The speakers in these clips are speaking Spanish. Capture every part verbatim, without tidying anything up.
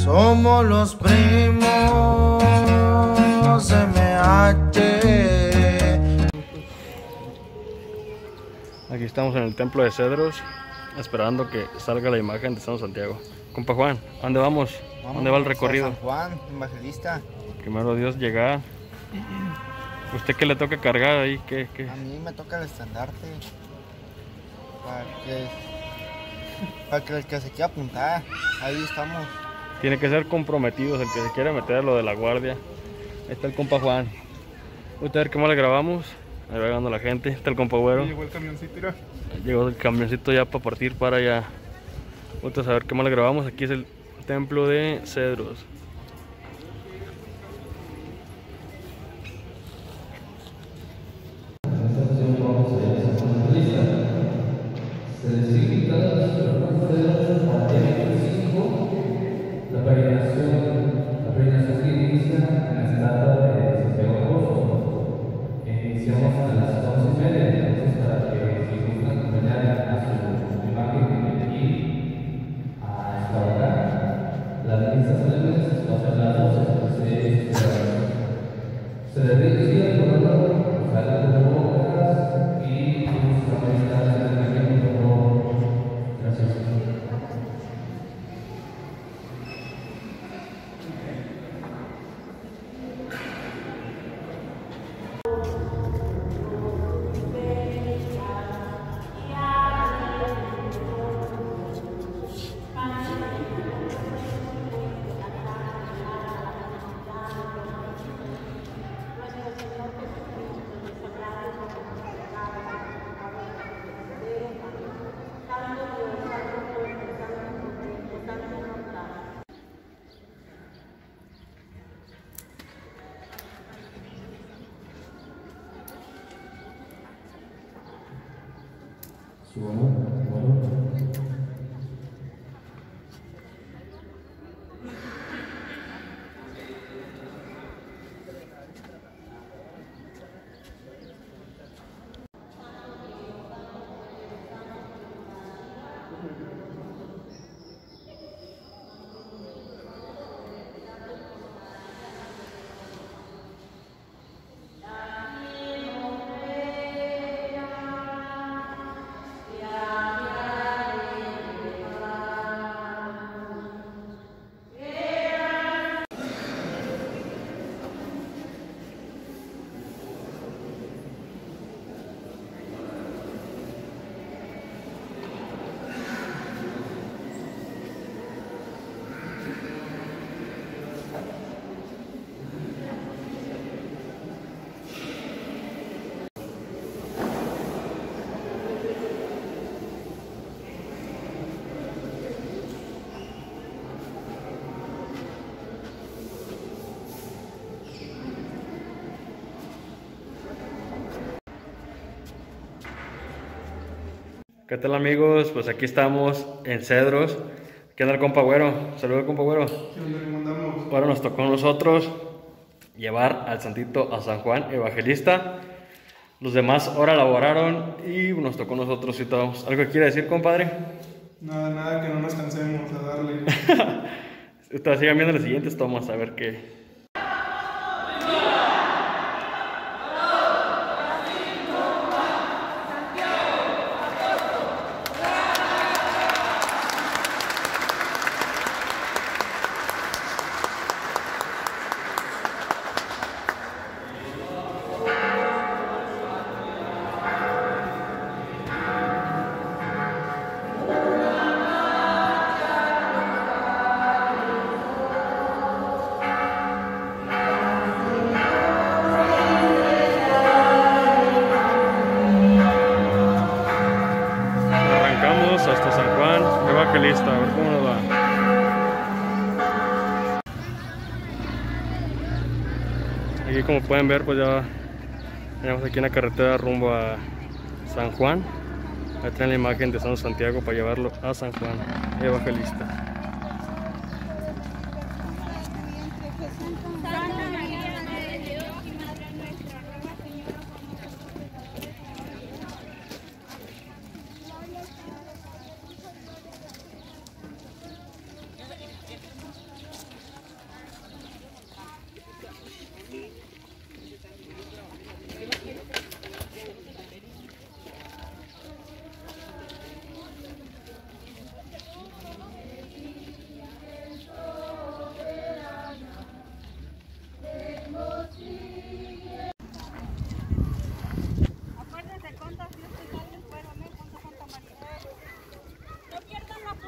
Somos los primos M H. Aquí estamos en el templo de Cedros, esperando que salga la imagen de San Santiago. Compa Juan, ¿a dónde vamos? ¿A dónde va el recorrido? San Juan, evangelista. Primero Dios llegar. ¿Usted qué le toca cargar ahí? ¿Qué, qué? A mí me toca el estandarte. Para que, para que el que se quiera apuntar, ahí estamos. Tiene que ser comprometidos el que se quiera meter a lo de la guardia. Ahí está el compa Juan. Usted a ver qué más le grabamos. Ahí va llegando la gente. Está el compa Güero. Llegó el camioncito, mira. Llegó el camioncito ya para partir para allá. Vamos a ver qué más le grabamos. Aquí es el templo de Cedros. La peregrinación, la peregrinación que inicia en la estatua de Santiago Apóstol. Iniciamos a las once y media, entonces para que si gustan acompañar a su imagen aquí a esta hora. Las misas solemnes va a ser las doce, entonces se dedica por el lado, sale de bocas y sus cabezas en el camino, por favor. Gracias. Su amor, bueno. ¿Qué tal, amigos? Pues aquí estamos en Cedros. ¿Qué onda el compa Güero? Saludos, compa Güero. ¿Qué onda? ¿Cómo andamos? Ahora nos tocó a nosotros llevar al santito a San Juan Evangelista. Los demás ahora laboraron y nos tocó a nosotros y todos. ¿Algo que quiere decir, compadre? Nada, nada, que no nos cansemos a darle. Ustedes sigan viendo las siguientes tomas a ver qué. Hasta San Juan Evangelista, a ver cómo nos va. Aquí, como pueden ver, pues ya tenemos aquí en la carretera rumbo a San Juan. Ahí traen la imagen de San Santiago para llevarlo a San Juan Evangelista.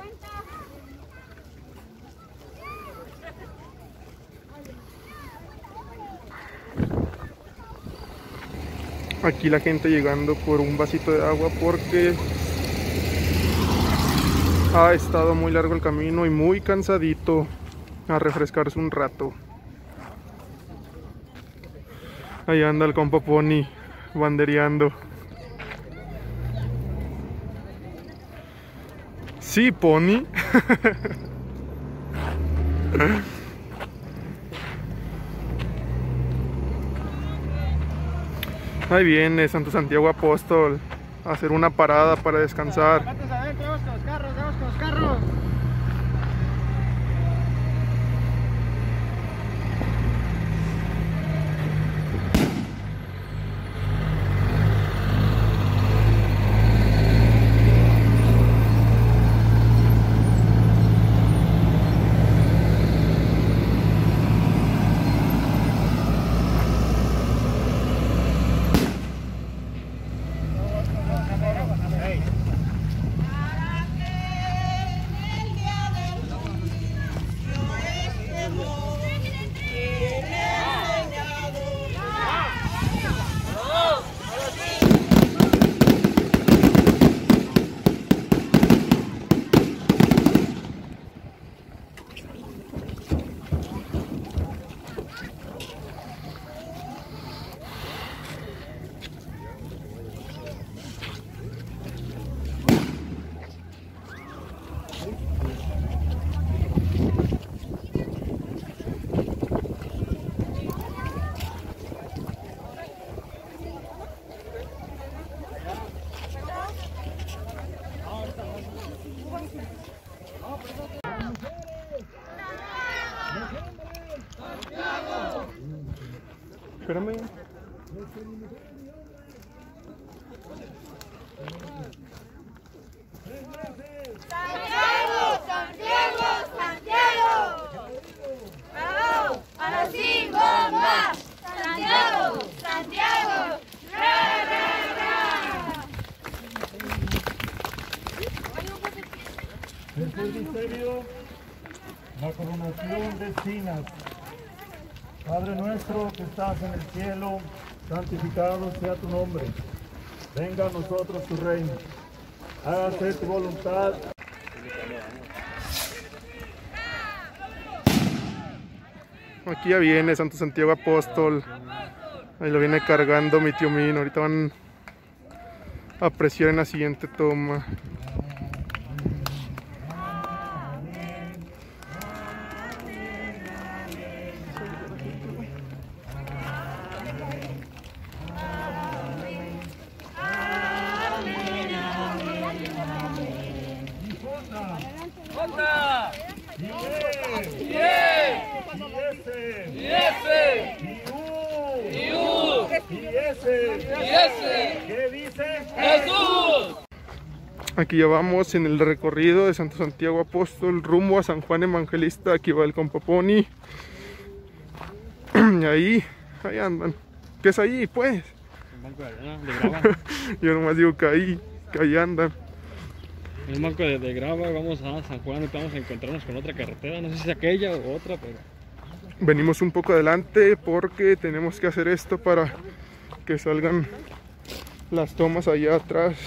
Aquí la gente llegando por un vasito de agua porque ha estado muy largo el camino y muy cansadito, a refrescarse un rato. Ahí anda el compa Pony bandereando. Sí, Pony. Ahí viene Santo Santiago Apóstol a hacer una parada para descansar. Vamos a ver, vamos con los carros, vamos con los carros. Espérame. Santiago, Santiago, Santiago. ¡Bravo! ¡Así bomba! Santiago, Santiago. ¡Ra, ra, ra! El ministerio, la coronación de espinas. Padre nuestro que estás en el cielo, santificado sea tu nombre. Venga a nosotros tu reino. Hágase tu voluntad. Aquí ya viene Santo Santiago Apóstol. Ahí lo viene cargando mi tío Mino. Ahorita van a apreciar en la siguiente toma. ¿Qué dice? ¡Jesús! Aquí ya vamos en el recorrido de Santo Santiago Apóstol rumbo a San Juan Evangelista. Aquí va el compa Pony. Y ahí, ahí andan. ¿Qué es ahí, pues? Un banco de arena, de grava. Yo nomás digo que ahí, que ahí andan. Un banco de, de grava, vamos a San Juan y vamos a encontrarnos con otra carretera. No sé si es aquella o otra, pero... Venimos un poco adelante porque tenemos que hacer esto para que salgan las tomas allá atrás.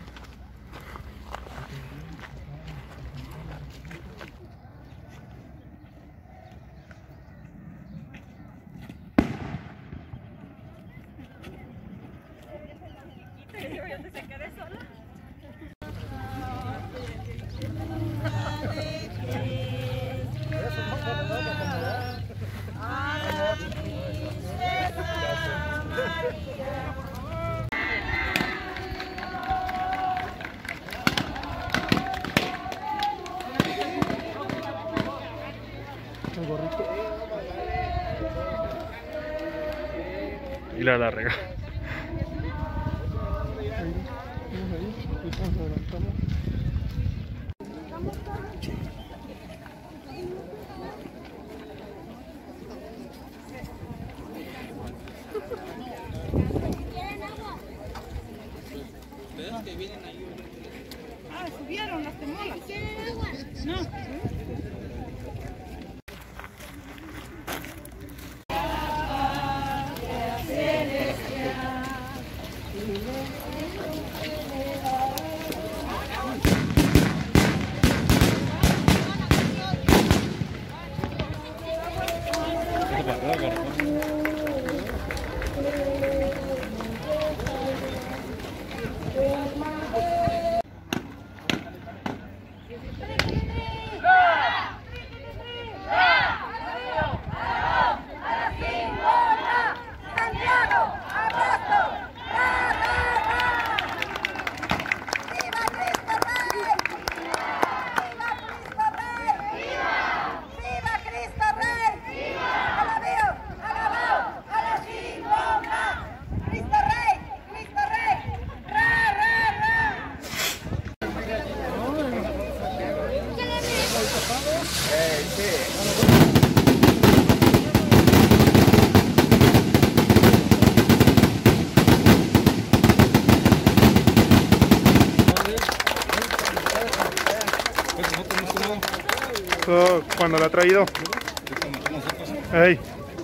Y la larga. Ah, subieron las temolas. Eh, sí. Oh, cuando la ha traído. Hey.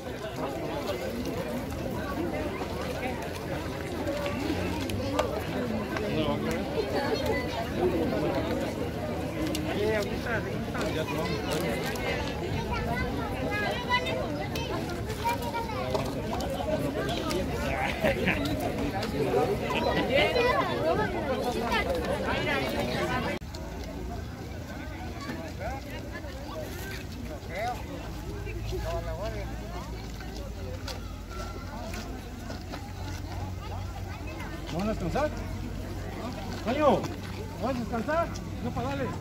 ¿Vamos a descansar? Coño, ¿vamos a descansar? No, para darle.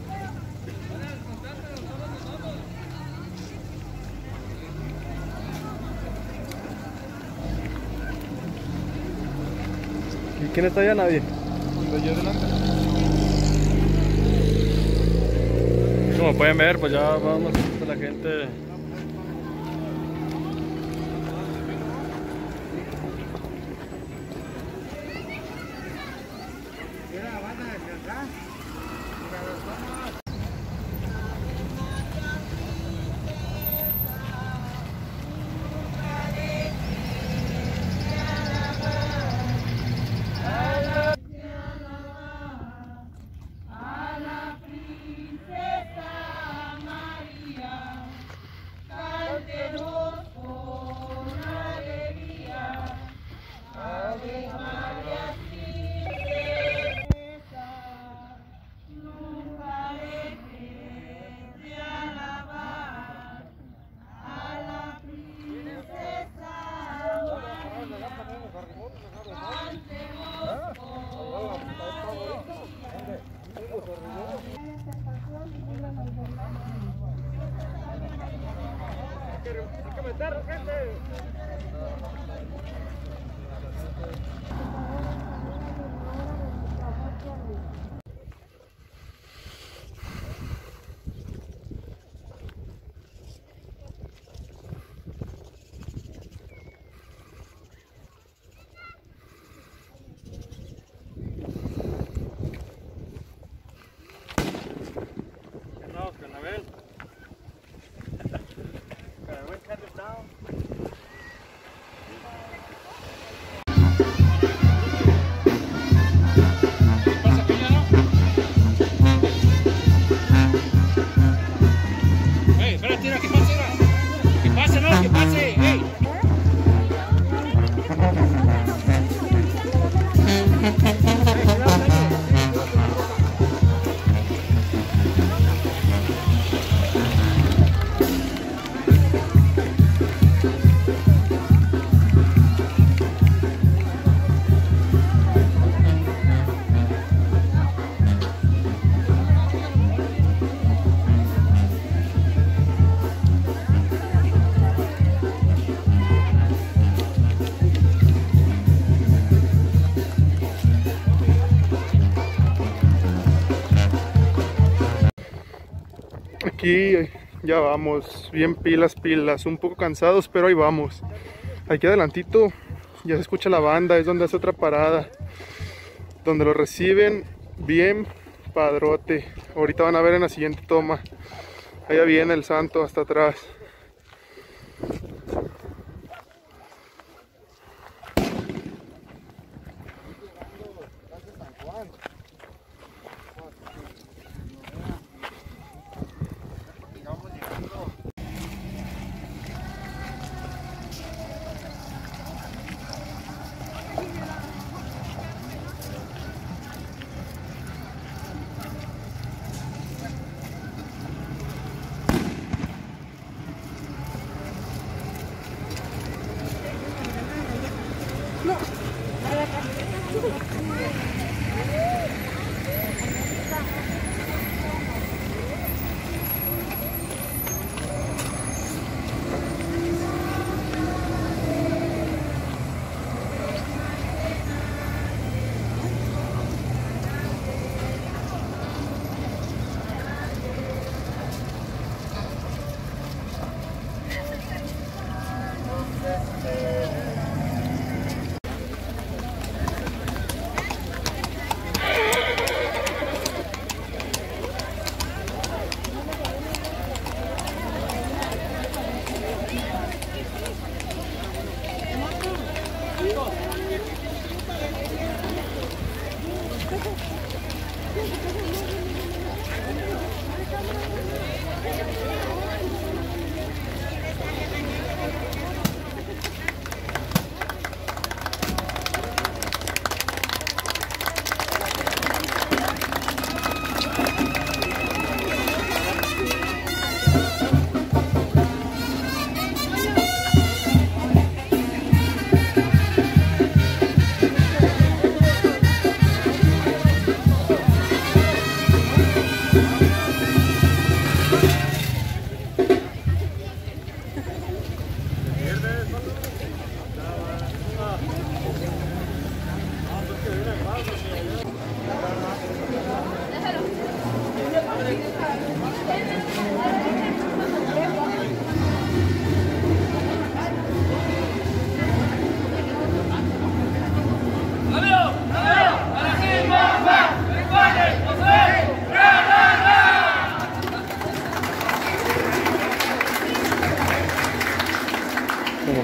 ¿Y quién está allá? Nadie. Allá adelante. Como pueden ver, pues ya vamos a la gente. Aquí ya vamos, bien pilas, pilas, un poco cansados, pero ahí vamos. Aquí adelantito ya se escucha la banda, es donde hace otra parada, donde lo reciben bien padrote. Ahorita van a ver en la siguiente toma, allá viene el santo hasta atrás.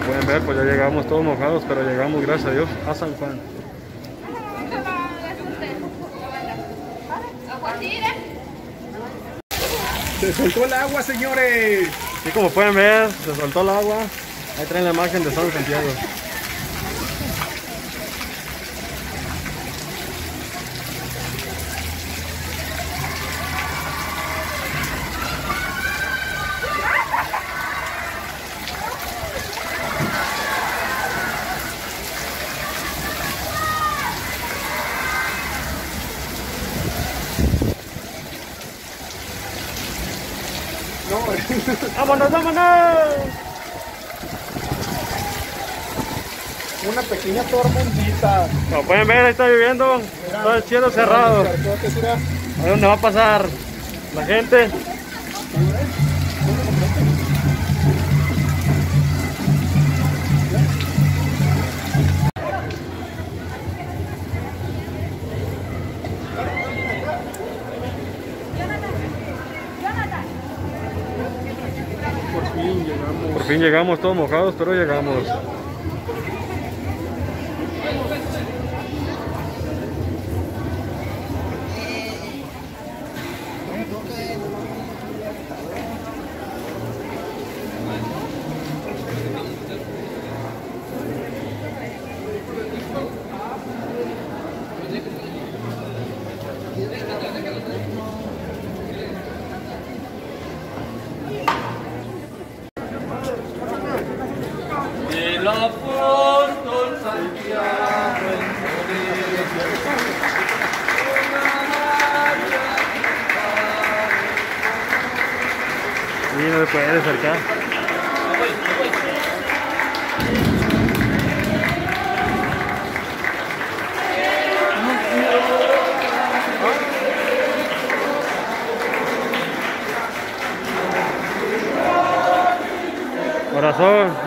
pueden ver, pues ya llegamos todos mojados, pero llegamos, gracias a Dios, a San Juan. Se soltó el agua, señores. Y como pueden ver, se soltó el agua. Ahí traen la imagen de San Santiago. ¡Vámonos, vámonos! Una pequeña tormentita. Como pueden ver, ahí está lloviendo. Todo el cielo cerrado. ¿A dónde va a pasar la gente? Por fin llegamos todos mojados, pero llegamos. El apóstol Santiago Y no se puede acercar. Corazón.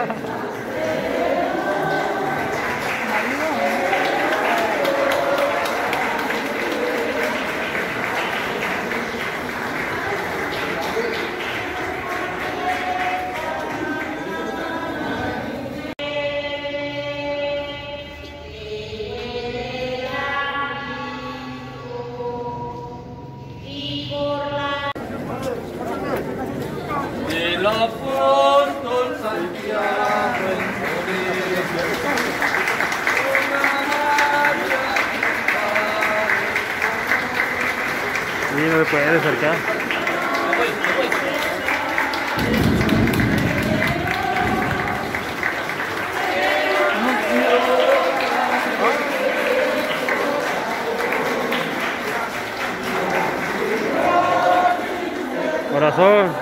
el apóstol Santiago Y no se puede acercar. Corazón.